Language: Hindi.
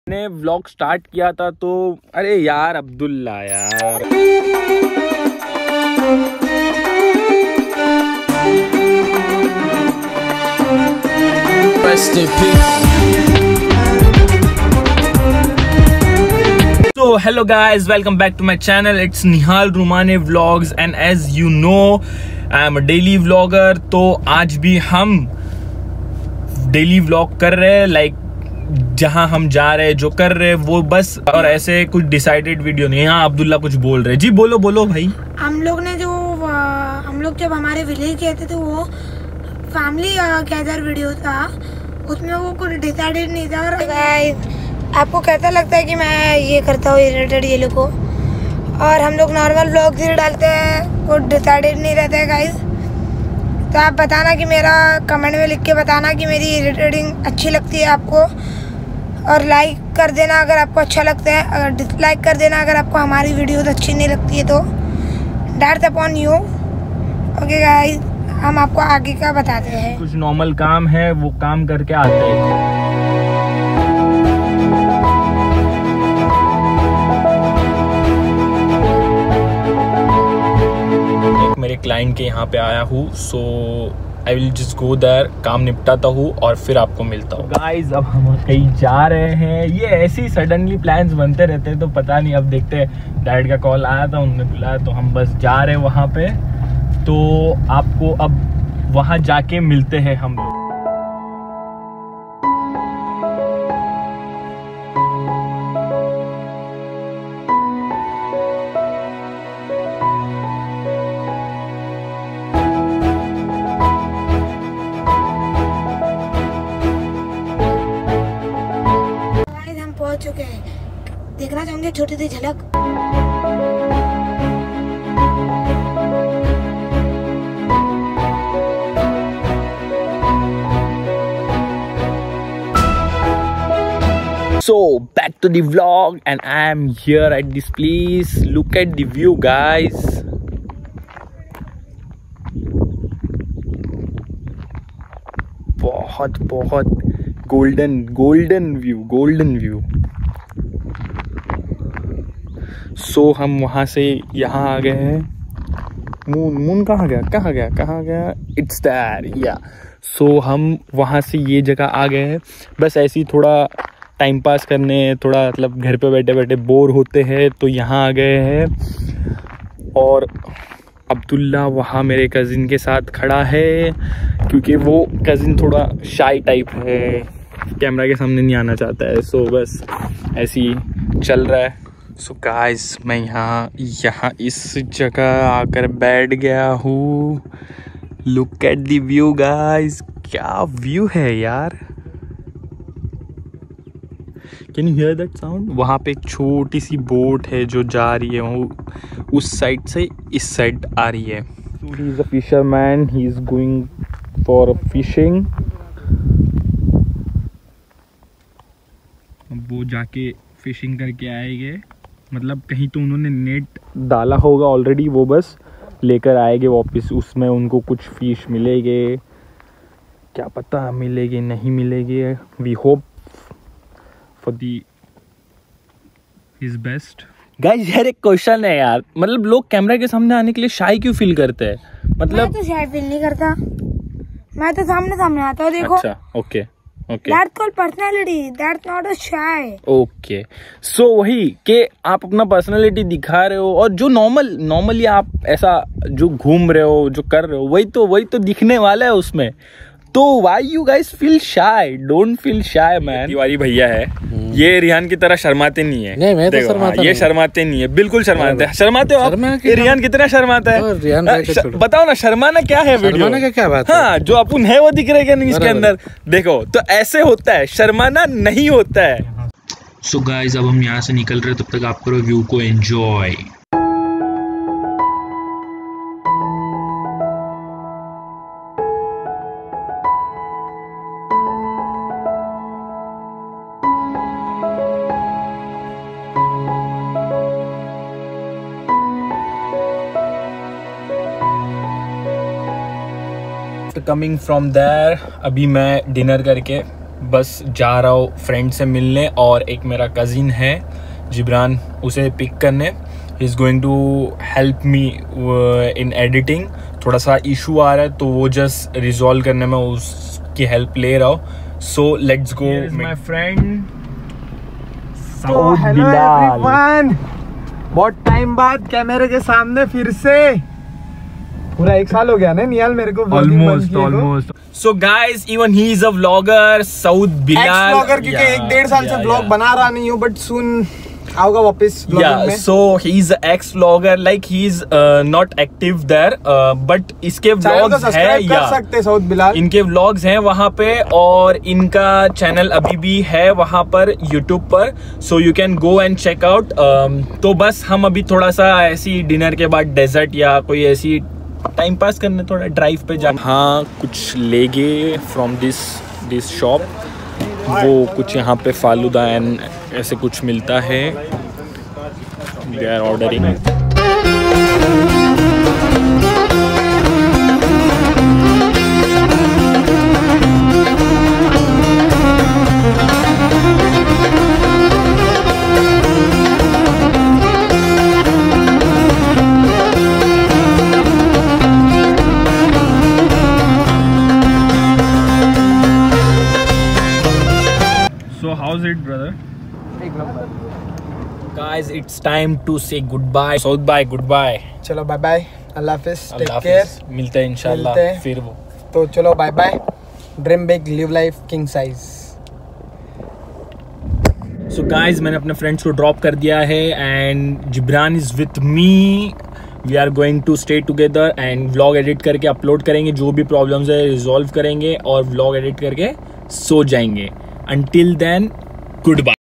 मैंने व्लॉग स्टार्ट किया था तो अरे यार अब्दुल्ला यार So hello guys, welcome back to my channel. It's Nihal Rumane Vlogs and as you know I am a daily vlogger. तो आज भी हम डेली व्लॉग कर रहे हैं, लाइक जहां हम जा रहे हैं, जो कर रहे हैं वो बस, और ऐसे कुछ डिसाइडेड वीडियो नहीं। यहाँ अब्दुल्ला कुछ बोल रहे हैं। जी बोलो बोलो भाई। हम लोग जब हमारे विलेज गए थे तो वो फैमिली गैदर वीडियो था, उसमें वो कुछ डिसाइडेड नहीं था। और आपको कैसा लगता है कि मैं ये करता हूँ रिलेटेड ये लोग को, और हम लोग नॉर्मल व्लॉग ही डालते हैं, कुछ डिसाइडेड नहीं रहता है गाइस। तो आप बताना कि मेरा कमेंट में लिख के बताना कि मेरी एडिटिंग अच्छी लगती है आपको, और लाइक कर देना अगर आपको अच्छा लगता है, अगर डिसलाइक कर देना अगर आपको हमारी वीडियोस अच्छी नहीं लगती है तो। That's upon you. Okay guys, हम आपको आगे का बताते हैं। कुछ नॉर्मल काम है वो काम करके आते हैं। मेरे क्लाइंट के यहाँ पे आया हूँ, so I will just go there, काम निपटाता हूँ और फिर आपको मिलता हूँ। गाइस अब हम कहीं जा रहे हैं, ये ऐसे ही सडनली प्लान्स बनते रहते हैं तो पता नहीं, अब देखते हैं। डैड का कॉल आया था, उन्होंने बुलाया तो हम बस जा रहे हैं वहाँ पे। तो आपको अब वहाँ जाके मिलते हैं हम लोग। चुके हैं, देखना चाहूंगे छोटी सी झलक। So back to the vlog and I am here at this place. Look at the view guys. बहुत गोल्डन व्यू। सो हम वहाँ से यहाँ आ गए हैं। मून कहाँ गया? इट्स देयर या। सो हम वहाँ से ये जगह आ गए हैं, बस ऐसे ही थोड़ा टाइम पास करने, थोड़ा मतलब घर पे बैठे बैठे बोर होते हैं तो यहाँ आ गए हैं। और अब्दुल्ला वहाँ मेरे कज़िन के साथ खड़ा है, क्योंकि वो कज़िन थोड़ा शाई टाइप है, कैमरा के सामने नहीं आना चाहता है। सो बस ऐसे ही चल रहा है। सो गाइस मैं यहाँ इस जगह आकर बैठ गया हूँ। Look at the view guys, क्या व्यू है यार। Can you hear that sound? वहाँ पे एक छोटी सी बोट है जो जा रही है, वो उस साइड से इस साइड आ रही है। He is a fisherman, he is going for fishing. वो जाके फिशिंग करके आएंगे, मतलब कहीं तो उन्होंने नेट डाला होगा ऑलरेडी, वो बस लेकर आएंगे वापस। उसमें उनको कुछ फिश मिलेंगे, क्या पता मिलेंगे नहीं मिलेंगे। We hope for the his best. Guys यार एक क्वेश्चन है यार, मतलब लोग कैमरा के सामने आने के लिए शाई क्यों फील करते हैं? मतलब मैं तो शाई फील नहीं करता, मैं तो सामने आता हूँ। देखो अच्छा okay That's called personality. That's not a shy. Okay so वही कि आप अपना पर्सनालिटी दिखा रहे हो, और जो नॉर्मली आप ऐसा जो घूम रहे हो, जो कर रहे हो, वही तो दिखने वाला है उसमें। तो why you guys feel shy? Don't feel shy man. Tiwari भैया है, ये रिहान की तरह शर्माते नहीं है। नहीं मैं तो शर्माता ये शर्माते नहीं है, बिल्कुल शर्माते हो आप। रिहान कितना शर्माता है, बताओ ना, शर्माना क्या है? वीडियो क्या बात? हाँ, जो अपन है वो दिख रहे क्या नहीं इसके अंदर? देखो तो ऐसे होता है, शर्माना नहीं होता है। सो गाइस अब हम यहाँ से निकल रहे, तब तक आप करो व्यू को एंजॉय। कमिंग फ्रॉम देयर, अभी मैं डिनर करके बस जा रहा हूँ फ्रेंड से मिलने, और एक मेरा कज़िन है जिब्रान, उसे पिक करने। He is going to help me in editing. थोड़ा सा इशू आ रहा है तो वो जस्ट रिजॉल्व करने में उसकी हेल्प ले रहा हूँ। So let's go. My friend तो हेलो एवरीवन, बहुत टाइम बाद कैमरे के सामने फिर से। पूरा 1 साल हो गया ना निहाल मेरे को almost. So guys, even he is a vlogger, Saud Bilal. Vlogger, क्योंकि 1-1.5 साल से व्लॉग बना रहा नहीं हूँ, बट सुन आऊंगा वापस व्लॉगिंग में। so he is an ex vlogger, like he is not active there, but इसके vlogs है, कर सकते सऊद बिलाल, इनके vlogs हैं वहाँ पे, और इनका चैनल अभी भी है वहाँ पर YouTube पर, so you can go and check out। तो बस हम अभी थोड़ा सा ऐसी डिनर के बाद डेजर्ट या कोई ऐसी टाइम पास करने थोड़ा ड्राइव पे जा। हाँ, कुछ लेगे फ्रॉम दिस शॉप, वो कुछ यहाँ पे फालूदा एंड ऐसे कुछ मिलता है। They are ordering. So how's it, brother? Guys, it's time to say goodbye. Saud bye, goodbye. चलो बाय बाय, अल्लाह हाफिज, टेक अल्लाह केयर, हाफिज। मिलते हैं इंशाल्लाह फिर वो। तो चलो bye bye, dream big, live life king size. So guys, मैंने अपने फ्रेंड्स को ड्रॉप कर दिया है and Jibran is with me. We are going to stay together and vlog edit करके अपलोड करेंगे, जो भी प्रॉब्लम्स है रिजॉल्व करेंगे और व्लॉग एडिट करके सो जाएंगे। Until then, goodbye.